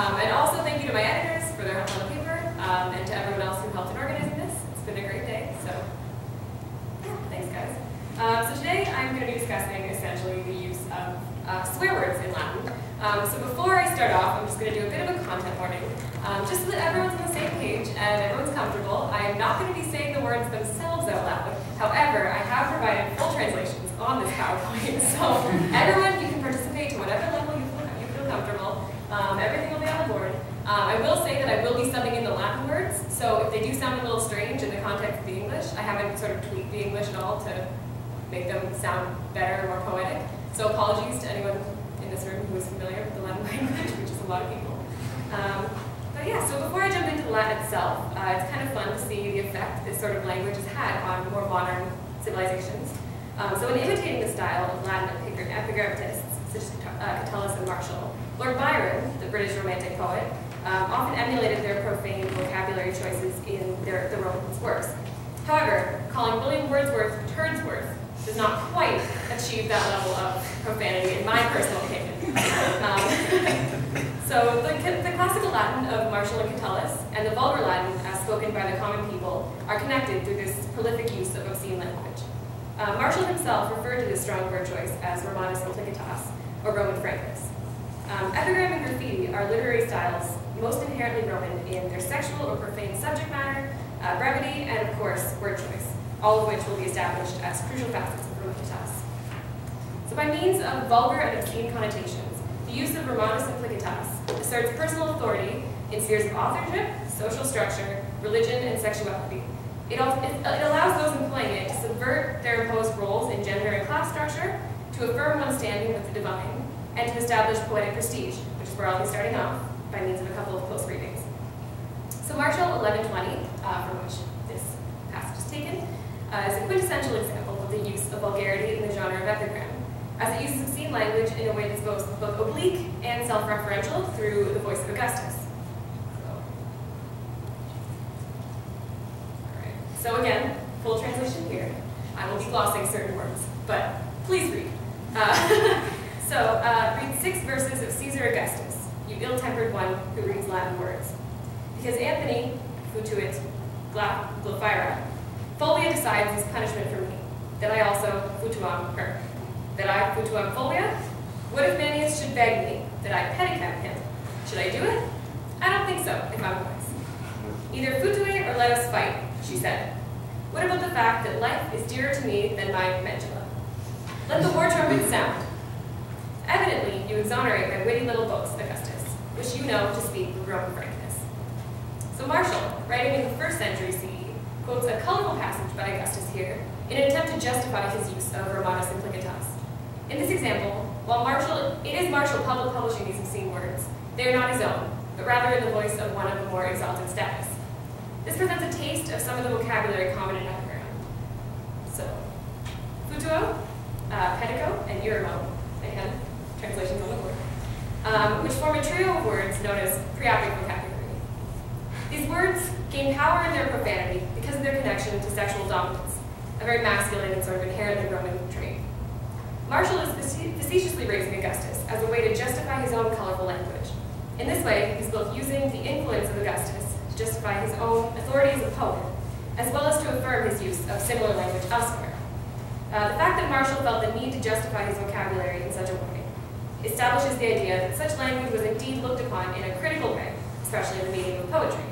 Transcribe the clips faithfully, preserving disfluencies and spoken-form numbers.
Um, and also thank you to my editors for their help on the paper, um, and to everyone else who helped in organizing this. It's been a great day, so yeah, thanks guys. Um, so today I'm going to be discussing essentially the use of uh, swear words in Latin. Um, so before I start off, I'm just going to do a bit of a content warning. Um, just so that everyone's on the same page and everyone's comfortable, I am not going to be saying the words themselves out loud. However, I have provided full translations on this PowerPoint, so everyone, you can participate to whatever level you feel, you feel comfortable. Um, everything will be on the board. Um, I will say that I will be subbing in the Latin words, so if they do sound a little strange in the context of the English, I haven't sort of tweaked the English at all to make them sound better, more poetic. So apologies to anyone in this room who is familiar with the Latin language, which is a lot of people. Um, but yeah, so before I jump into the Latin itself, uh, it's kind of fun to see the effect this sort of language has had on more modern civilizations. Um, so in imitating the style of Latin epigrammatists, such as uh, Catullus and Martial, Lord Byron, the British Romantic poet, um, often emulated their profane vocabulary choices in their, the Romans' works. However, calling William Wordsworth Turdsworth does not quite achieve that level of profanity, in my personal opinion. Um, so the, the classical Latin of Martial and Catullus and the vulgar Latin as spoken by the common people are connected through this prolific use of obscene language. Uh, Martial himself referred to this strong word choice as Romanus implicitas, or Roman frankness. Um, epigram and graffiti are literary styles most inherently Roman in their sexual or profane subject matter, uh, brevity, and of course, word choice, all of which will be established as crucial facets of Romanitas. So by means of vulgar and obscene connotations, the use of Romanus implicitas asserts personal authority in spheres of authorship, social structure, religion, and sexuality. It, also, it, it allows those employing it to subvert their imposed roles in gender and class structure, to affirm one's standing with the divine, and to establish poetic prestige, which is where I'll be starting off by means of a couple of close readings. So Martial eleven twenty, uh, from which this passage is taken, uh, is a quintessential example of the use of vulgarity in the genre of epigram, as it uses obscene language in a way that's both, both oblique and self-referential through the voice of Augustus. So again, full translation here. I will be glossing certain words, but please read. Uh, so uh, read six verses of Caesar Augustus, you ill-tempered one who reads Latin words. Because Anthony, futuit glaphyra, folia decides his punishment for me, that I also futuam her. That I futuam folia? What if Manius should beg me that I pedicab him? Should I do it? I don't think so, if I'm wise. Either futue or let us fight, she said. What about the fact that life is dearer to me than my medula? Let the war trumpet sound. Evidently, you exonerate my witty little books, Augustus, which you know to speak with Roman frankness. So Martial, writing in the first century C E, quotes a colorful passage by Augustus here in an attempt to justify his use of Romanus implicitas. In this example, while Martial, it is Martial public publishing these obscene words, they are not his own, but rather in the voice of one of a more exalted status. This presents a taste of some of the vocabulary common in epigram. So, futuo, uh, pedico, and urimo, again, translations on the board, um, which form a trio of words known as priapic vocabulary. These words gain power in their profanity because of their connection to sexual dominance, a very masculine and sort of inherently Roman trait. Martial is facetiously raising Augustus as a way to justify his own colorful language. In this way, he's both using the influence of Augustus to justify his own authority as a poet, as well as to affirm his use of similar language elsewhere. Uh, the fact that Martial felt the need to justify his vocabulary in such a way establishes the idea that such language was indeed looked upon in a critical way, especially in the medium of poetry.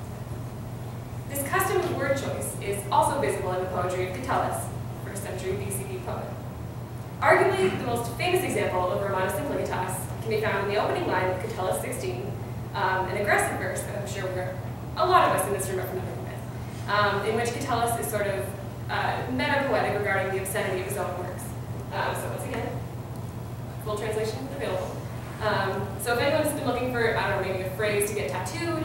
This custom of word choice is also visible in the poetry of Catullus, first century B C E poet. Arguably, the most famous example of Romanus implicitas can be found in the opening line of Catullus sixteen, um, an aggressive verse that I'm sure we're, a lot of us in this room are familiar with, um, in which Catullus is sort of uh, meta-poetic regarding the obscenity of his own works. Um, so once again, full translation available. Um, so if anyone's been looking for, I don't know, maybe a phrase to get tattooed,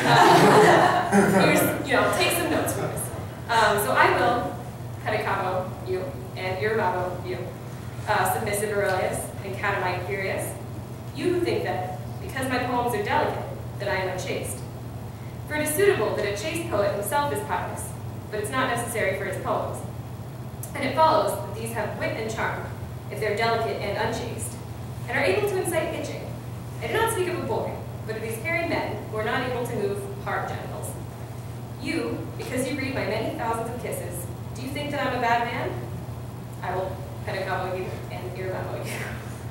uh, here's, you know, take some notes from this. Um, so I will, pedicabo, you, and irmabo, you, uh, submissive Aurelius, and catamite Furious, you who think that, because my poems are delicate, that I am unchaste. For it is suitable that a chaste poet himself is pious, but it's not necessary for his poems. And it follows that these have wit and charm, if they're delicate and unchaste, and are able to incite itching. I do not speak of a boy, but but of these hairy men who are not able to move hard genitals. You, because you read my many thousands of kisses, do you think that I'm a bad man? I will pedicabo you and irrabo you.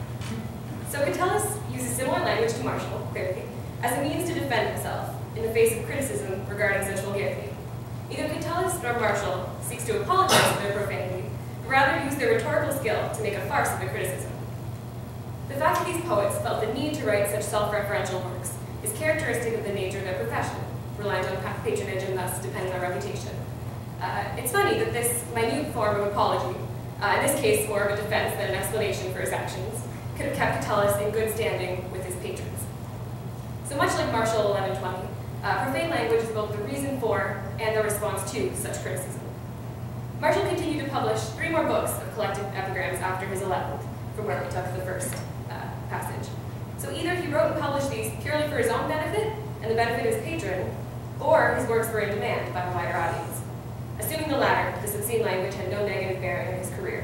So Catullus uses similar language to Martial, clearly, as a means to defend himself in the face of criticism regarding such vulgarity. Neither Catullus nor Martial seeks to apologize for their profanity, but rather use their rhetorical skill to make a farce of the criticism. The fact that these poets felt the need to write such self-referential works is characteristic of the nature of their profession, reliant on patronage and thus dependent on reputation. Uh, it's funny that this minute form of apology, uh, in this case more of a defense than an explanation for his actions, could have kept Catullus in good standing with his patrons. So much like Martial eleven twenty, uh, profane language is both the reason for and the response to such criticism. Martial continued to publish three more books of collected epigrams after his eleventh, from where we took the first uh, passage. So either he wrote and published these purely for his own benefit and the benefit of his patron, or his works were in demand by a wider audience. Assuming the latter, this obscene language had no negative bearing on his career.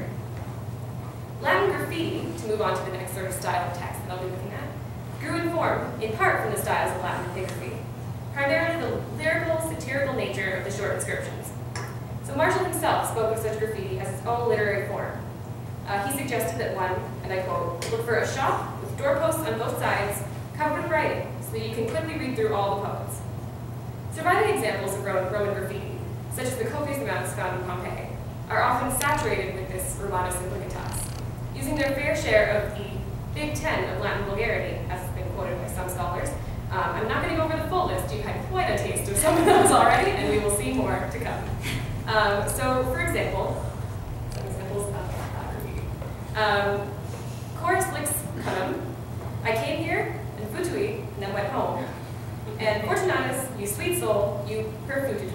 Latin graffiti, to move on to the next sort of style of text that I'll be looking at, grew in form, in part from the styles of Latin epigraphy, primarily the lyrical, satirical nature of the short inscriptions. So Martial himself spoke of such graffiti as its own literary form. Uh, he suggested that one, and I quote, look for a shop with doorposts on both sides, covered with writing, so that you can quickly read through all the poets. Surviving examples of Roman graffiti, such as the copious amounts found in Pompeii, are often saturated with this Romanus implicatus, using their fair share of the Big Ten of Latin vulgarity, as has been quoted by some scholars. Um, I'm not going to go over the full list. You've had quite a taste of some of those already, and we will see more to come. Um, so, for example, some examples of uh, graffiti. Um, Chorus licks cunum. I came here, and futui, and then went home. And Fortunatus, you sweet soul, you perfugitor.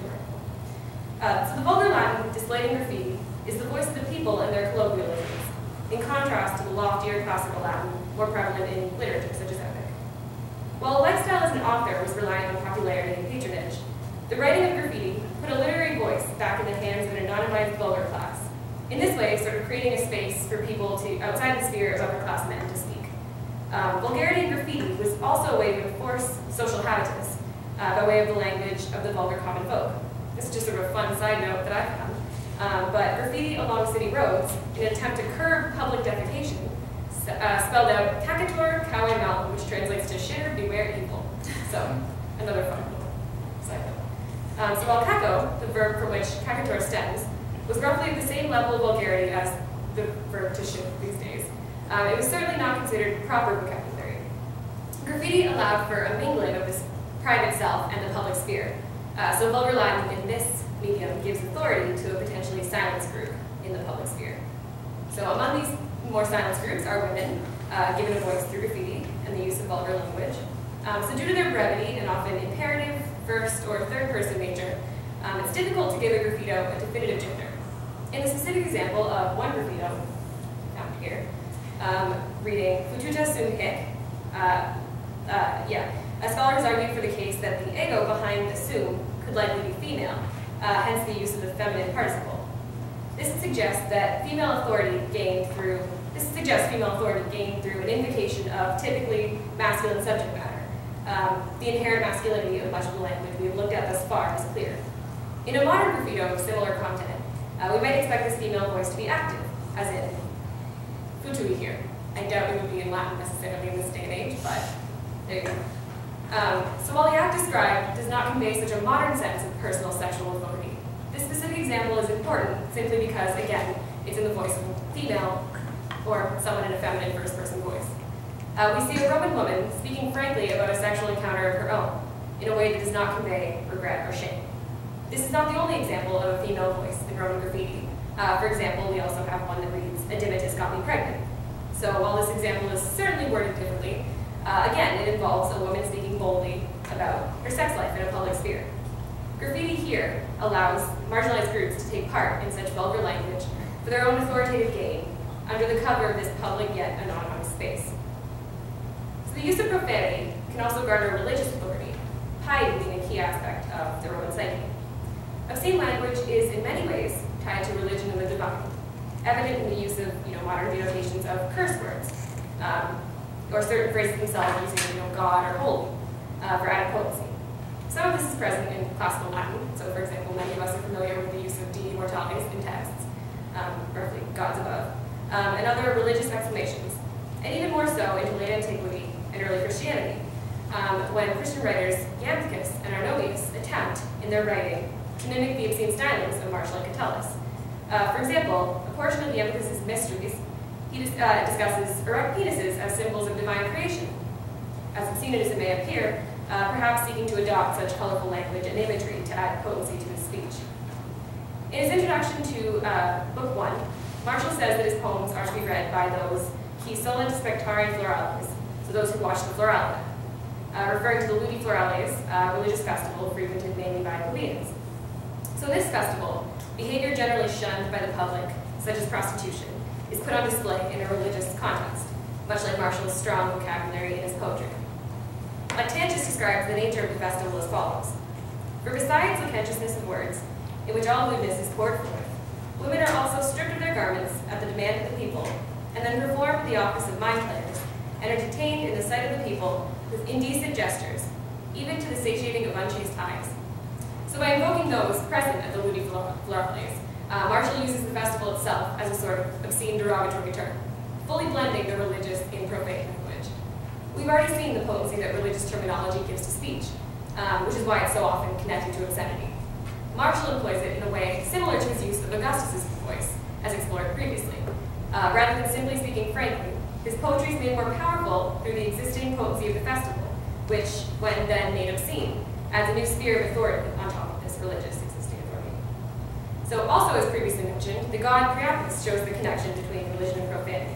Uh, so the vulgar Latin displayed in graffiti is the voice of the people and their colloquialisms, in contrast to the loftier classical Latin, more prevalent in literature such as epic. While a lifestyle as an author was reliant on popularity and patronage, the writing of graffiti put a literary voice back in the hands of an anonymized vulgar class, in this way sort of creating a space for people to, outside the sphere of upper class men, to speak. Um, vulgarity in graffiti was also a way to enforce social habitus uh, by way of the language of the vulgar common folk. This is just sort of a fun side note that I found. Um, but graffiti along city roads, in an attempt to curb public defecation, uh, spelled out cacator kawe mal, which translates to shitter, beware evil. So, another fun side note. Um, so while caco, the verb from which cacator stems, was roughly at the same level of vulgarity as the verb to shit these days, um, it was certainly not considered proper vocabulary. Graffiti allowed for a mingling of this private self and the public sphere. Uh, so vulgar Latin in this medium gives authority to a potentially silenced group in the public sphere. So among these more silenced groups are women, uh, given a voice through graffiti and the use of vulgar language. Um, so due to their brevity and often imperative, first, or third-person nature, um, it's difficult to give a graffito a definitive gender. In the specific example of one graffito, found here, um, reading Fututa sum hic, uh, uh, yeah, a scholar has argued for the case that the ego behind the sum could likely be female, uh, hence the use of the feminine participle. This suggests that female authority gained through this suggests female authority gained through an invocation of typically masculine subject matter. Um, the inherent masculinity of much of the language we've looked at thus far is clear. In a modern graffito of similar content, uh, we might expect this female voice to be active, as in futui here. I doubt it would be in Latin necessarily in this day and age, but there you go. Um, so while the act described does not convey such a modern sense of personal sexual authority, this specific example is important simply because, again, it's in the voice of a female or someone in a feminine first-person voice. Uh, we see a Roman woman speaking frankly about a sexual encounter of her own in a way that does not convey regret or shame. This is not the only example of a female voice in Roman graffiti. Uh, for example, we also have one that reads, "Adimitus got me pregnant." So while this example is certainly worded differently, uh, again, it involves a woman speaking boldly about her sex life in a public sphere. Graffiti here allows marginalized groups to take part in such vulgar language for their own authoritative gain under the cover of this public yet anonymous space. So the use of profanity can also garner religious authority, piety being a key aspect of the Roman psyche. Obscene language is in many ways tied to religion and the divine, evident in the use of you know, modern denotations of curse words, um, or certain phrases themselves using you know, God or holy. uh, for added potency. Some of this is present in classical Latin, so for example, many of us are familiar with the use of de immortalis in texts, um, roughly gods above, um, and other religious exclamations, and even more so into late antiquity and early Christianity, um, when Christian writers Iamblichus and Arnobius attempt, in their writing, to mimic the obscene stylings of Martial and Catullus. Uh, for example, a portion of Iamblichus's Mysteries, he dis uh, discusses erect penises as symbols of divine creation. As obscene as it may appear, uh, perhaps seeking to adopt such colorful language and imagery to add potency to his speech. In his introduction to uh, Book One, Martial says that his poems are to be read by those qui solent spectare florales, so those who watch the Floralia, uh, referring to the Ludi Florales, a religious festival frequented mainly by plebeians. So this festival, behavior generally shunned by the public, such as prostitution, is put on display in a religious context, much like Martial's strong vocabulary in his poetry. Lactantius describes the nature of the festival as follows. For besides licentiousness of words, in which all lewdness is poured forth, women are also stripped of their garments at the demand of the people, and then perform the office of mind players, and are detained in the sight of the people with indecent gestures, even to the satiating of unchaste eyes. So by invoking those present at the Ludi Florales, uh, Martial uses the festival itself as a sort of obscene derogatory term, fully blending the religious in profane language. We've already seen the potency that religious terminology gives to speech, um, which is why it's so often connected to obscenity. Martial employs it in a way similar to his use of Augustus's voice, as explored previously. Uh, rather than simply speaking frankly, his poetry is made more powerful through the existing potency of the festival, which, when then made obscene, adds a new sphere of authority on top of this religious existing authority. So also, as previously mentioned, the god Priapus shows the connection between religion and profanity.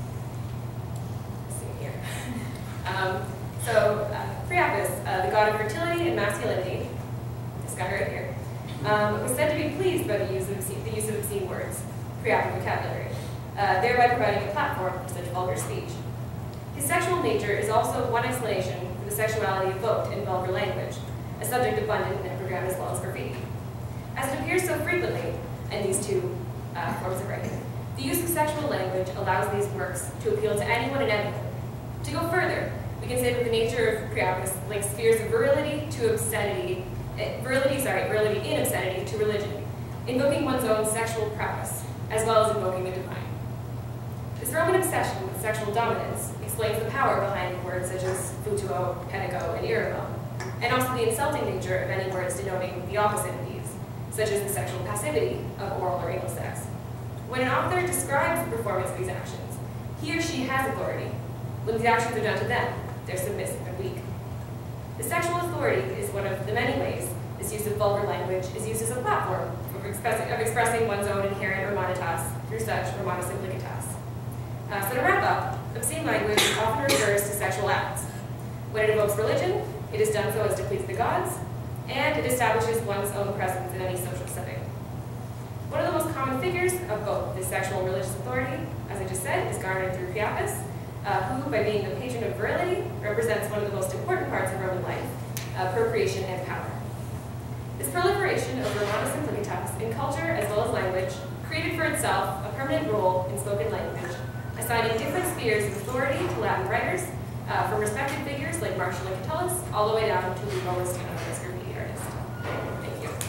Let's see here. um, so, uh, Priapus, uh, the god of fertility and masculinity, this guy right here, um, was said to be pleased by the use of obscene, the use of obscene words, Priapic vocabulary, uh, thereby providing a platform for such vulgar speech. His sexual nature is also one explanation for the sexuality evoked in vulgar language, a subject abundant in epigram as well as graffiti. As it appears so frequently in these two uh, forms of writing, the use of sexual language allows these works to appeal to anyone and everyone. To go further, we can say that the nature of Priapus links spheres of virility to obscenity, eh, virility, sorry, virility in obscenity to religion, invoking one's own sexual prowess, as well as invoking the divine. This Roman obsession with sexual dominance explains the power behind words such as futuo, penico, and irribo, and also the insulting nature of any words denoting the opposite of these, such as the sexual passivity of oral or anal sex. When an author describes the performance of these actions, he or she has authority. When these actions are done to them, they're submissive and weak. The sexual authority is one of the many ways this use of vulgar language is used as a platform of expressing, of expressing one's own inherent romanitas through such romanus implicitas. Uh, so to wrap up, obscene language often refers to sexual acts. When it evokes religion, it is done so as to please the gods, and it establishes one's own presence in any social setting. One of the most common figures of both this sexual and religious authority, as I just said, is garnered through Priapus, uh, who, by being the patron of virility, represents one of the most important parts of Roman life, uh, procreation and power. This proliferation of Romanus implicitas in culture as well as language created for itself a permanent role in spoken language, assigning different spheres of authority to Latin writers, uh, from respected figures like Martial and Catullus, all the way down to the lowest anonymous graffiti artist. Thank you.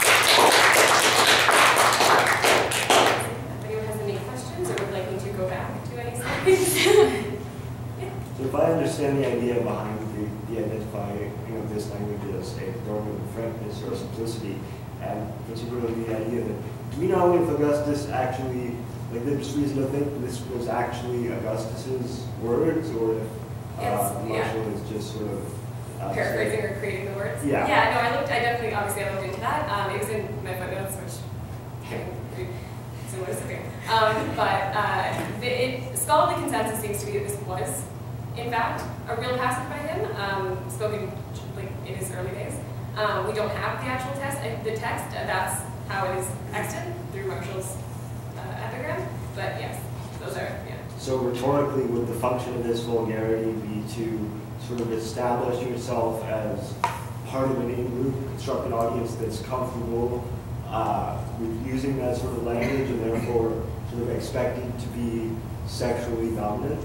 If anyone has any questions or would like me to go back to any slides? Yeah. So if I understand the idea behind the, the identifying of this language as a dormant frankness or simplicity, and particularly the idea that, do we know if Augustus actually, like there's reason to think this was actually Augustus's words, or if uh, Martial yeah. is just sort of uh, paraphrasing or creating the words? Yeah. Yeah, no, I looked, I definitely, obviously I looked into that. Um, it was in my footnotes, which I can read similar to here. Um, but uh, the it, scholarly consensus seems to be that this was, in fact, a real passage by him, um, spoken like in his early days. Um, we don't have the actual text, uh, the text, uh, that's how it is extant through Martial's uh, epigram, but yes, those are, yeah. So rhetorically, would the function of this vulgarity be to sort of establish yourself as part of an in-group, construct an audience that's comfortable uh, with using that sort of language and therefore sort of expecting to be sexually dominant?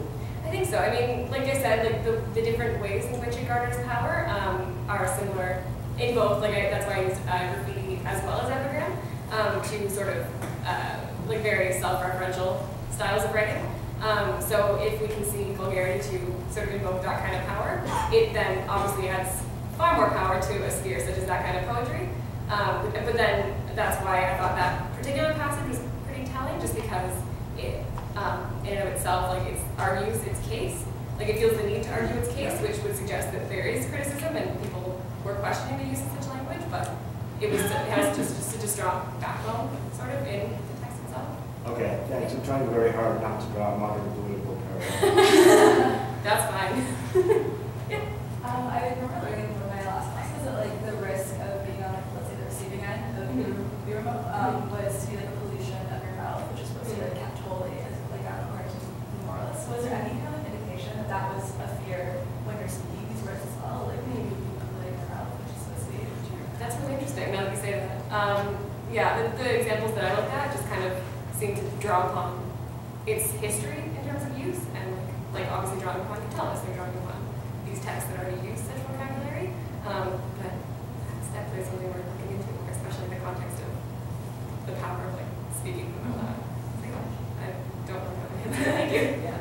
I think so. I mean, like I said, like the, the different ways in which it garners power um, are similar in both. Like I, that's why I used uh, graffiti as well as epigram um, to sort of uh, like very self-referential styles of writing. Um, so if we can see vulgarity to sort of invoke that kind of power, it then obviously adds far more power to a sphere such as that kind of poetry. Um, but, but then that's why I thought that particular passage was pretty telling, just because it, um, in and of itself, like it argues its case. Like it feels the need to argue its case, which would suggest that there is criticism and people were questioning the use of such language, but it was it has just, just such a strong backbone, sort of, in the text itself. Okay, thanks. I'm trying very hard not to draw a modern political parallel. That's fine. Yeah. Um, I remember learning from my last class was that like the risk of being on, let's say, the receiving end of Mhm. the remote um, was to be like a pollution of your mouth, which is supposed to be like kept holy, as like out according to the moralists. So is there any kind of indication that that was a fear when you're speaking these words as well, like maybe people polluting your mouth, which is supposed to be true? That's really interesting, now that you say that. Um, yeah, the, the examples that I looked at just kind of seem to draw upon its history in terms of use, and like, like obviously drawing upon Catullus, they're drawing upon these texts that already use such vocabulary. Um, but that's definitely something we're looking into, especially in the context of the power of like speaking out loud. So, I don't know how to answer that. Thank you. Yeah.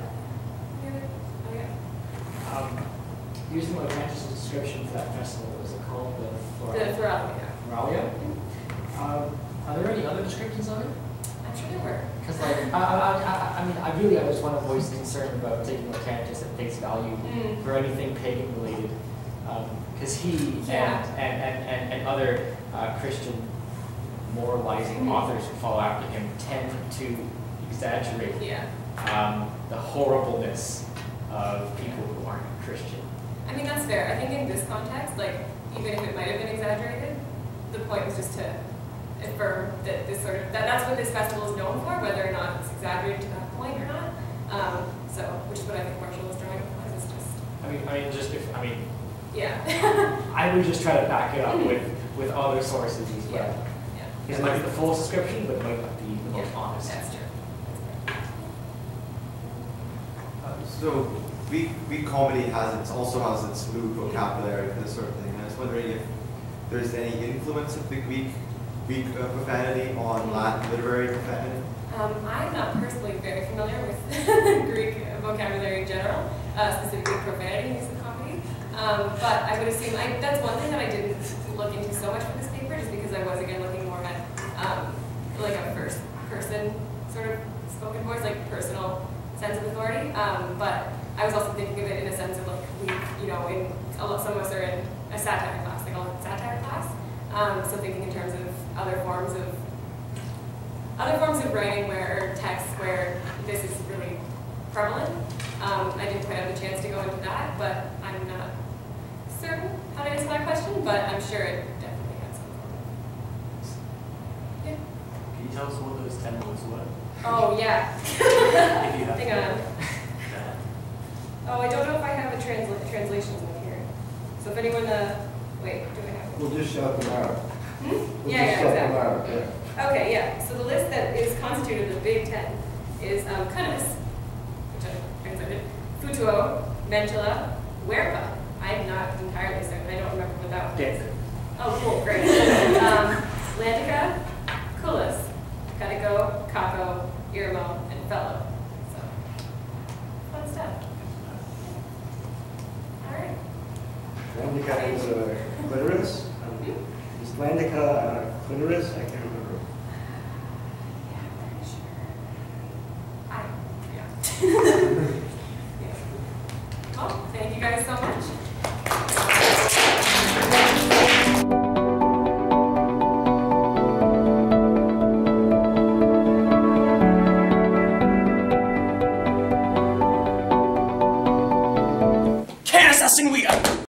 Oh yeah. Um, using my Manchester's description for that festival, what was it called? The The Floralia. Floralia? Um, are there any other descriptions of it? I'm sure there were. Because like, I, I, I, I mean, I really, I just want to voice concern about taking Octantis at face value Mm. for anything pagan related. Because he Yeah. and, and, and, and, and other uh, Christian moralizing Mhm. authors who follow after him tend to exaggerate Yeah. um, the horribleness of people who aren't Christian. I mean, that's fair. I think in this context, like, even if it might have been exaggerated, the point was just to affirm that this sort of, that that's what this festival is known for, whether or not it's exaggerated to that point or not. Um, so, which is what I think Marshall was drawing upon, is just, I mean, I mean, just if, I mean, yeah. I would just try to back it up Mhm. with, with other sources as well. Yeah. Yeah. Because it might be the full description, but it might not be the most Yeah, honest. That's true. That's fair. Uh, So Greek, Greek comedy has its also has its lewd vocabulary for this sort of thing. And I was wondering if there's any influence of the Greek Greek uh, profanity on Latin literary profanity. Um, I'm not personally very familiar with Greek vocabulary in general, uh, specifically profanity use in comedy. Um, but I would assume, I, that's one thing that I didn't look into so much for this paper, just because I was, again, looking more at um, like a first person sort of spoken voice, like personal sense of authority. Um, but I was also thinking of it in a sense of like, we, you know, in, a lot, some of us are in a satire class, like a satire class. Um, so thinking in terms of other forms of Other forms of writing where, or texts where this is really prevalent. Um, I didn't quite have the chance to go into that, but I'm not certain how to answer that question, but I'm sure it definitely has some form of. Yeah. Can you tell us what those ten words were? Oh, yeah. If you have Hang on. Oh, I don't know if I have a transla translations in here. So if anyone, uh, wait, do I have it? We'll just shout them out. Hmm? We'll Yeah, just yeah, shout them exactly. out, yeah. Okay, yeah. So the list that is constituted of the Big Ten is um, Cunnis, which I translated, Futuo, Mentula, Huerpa. I'm not entirely certain. I don't remember what that one is. Oh, cool, great. um, Lantica, Culus, Catico, Caco, Irmo, and Fellow. So, fun stuff. All right. Landica is a clitoris. Um, is Landica a clitoris? I can't remember.